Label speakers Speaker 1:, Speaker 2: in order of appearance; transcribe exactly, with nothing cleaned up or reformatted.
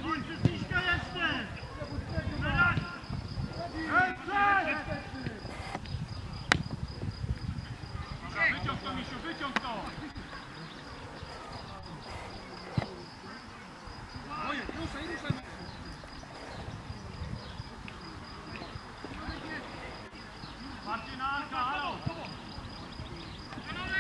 Speaker 1: Wyciąg to, Misiu, wyciąg to! Ojej, ruszaj, ruszaj! Marcina, halo!